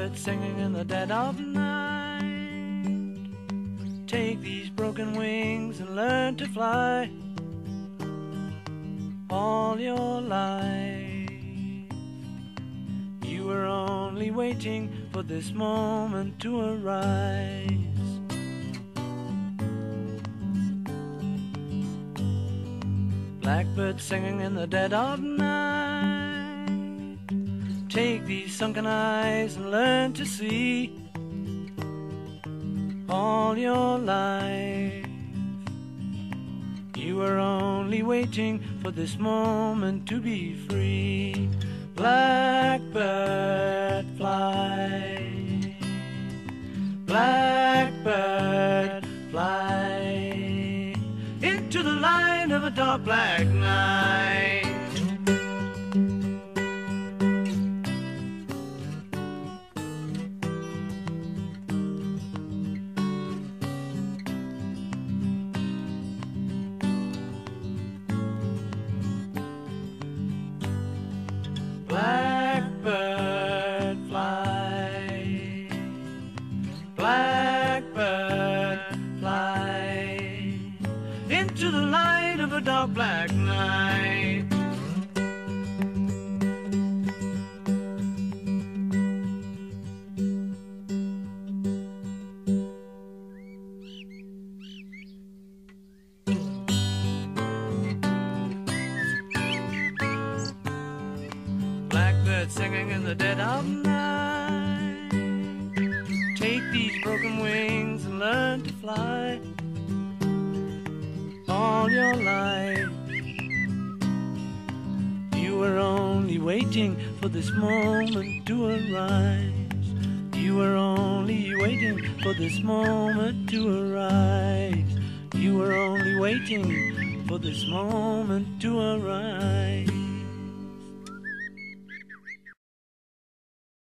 Blackbird singing in the dead of night. Take these broken wings and learn to fly all your life. You were only waiting for this moment to arise. Blackbird singing in the dead of night. Take these sunken eyes and learn to see all your life. You were only waiting for this moment to be free. Blackbird fly, blackbird fly, into the light of a dark black night. Blackbird fly, blackbird fly, into the light of a dark black night. Blackbird singing in the dead of night. Take these broken wings and learn to fly all your life. You were only waiting for this moment to arise. You were only waiting for this moment to arise. You were only waiting for this moment to arise.